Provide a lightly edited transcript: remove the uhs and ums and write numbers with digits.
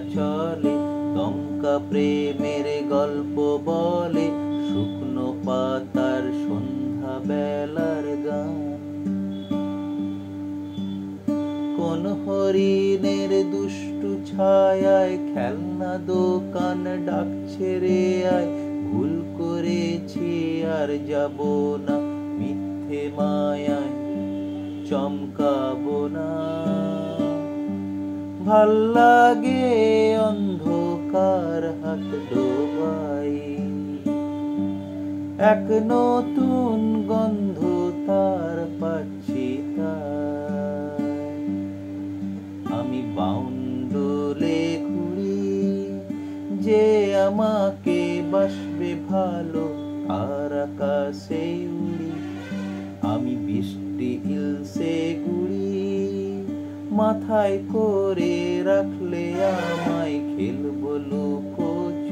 চলে, দমকা প্রেমের গল্প বলে, শুকনো পাতার সন্ধ্যা বেলার গান। কোন হরিণের দুষ্টু ছায়ায় খেলনা দোকান ডাকছে রে আয়, ভুল করেছি আর যাব না, মিথ্যে মায়ায় চমকাবো না। ভাল লাগে অন্ধকার হাত ডোবাই, এক নতুন গন্ধ তার পাচ্ছি তাই। আমি বাউন্ডুলে ঘুরি, যে আমাকে বাসবে ভালো, আর আকাশে উড়ি। আমি বৃষ্টি হিলসে ঘুরি, মাথায় করে রাখলে আমায় খেলবো লুকোচুরি।